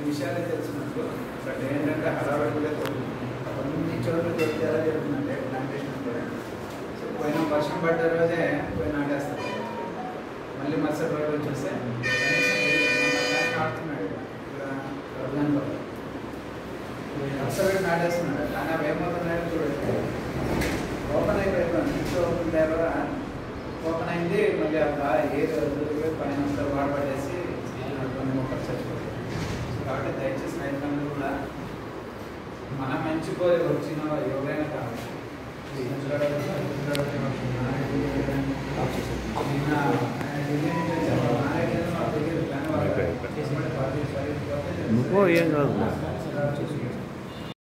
విషయాలే తెలుసుకున్నట్టు బట్ ఏంటంటే హడావిడిగా కొన్ని చోట్ల దొరికితే ఎలా జరుగుతుందంటే ప్లాంటేషన్ అంటే సో పోయిన వర్షం పడ్డ రోజే పోయి నాటేస్తారు. మళ్ళీ మరుసటి రోజు వచ్చేస్తే నాటుతున్నాడు వర్గానికి మరుసటి నాటేస్తున్నాడు. కానీ అవి ఏమవుతున్నాయో చూడండి, ఓపెన్ అయిపోయింది. ఇంట్లో ఓపెన్ ద్వారా ఓపెన్ అయింది. మళ్ళీ ఆ ఏది వదిలిపోయి పైన వాడబడేసి కొన్ని మొక్కలు చచ్చిపోతాయి. కాబట్టి దయచేసి రైతులందరూ కూడా మన మంచి కోరి వచ్చిన ఎవరైనా కావాలి నువ్వు ఏం కాదు.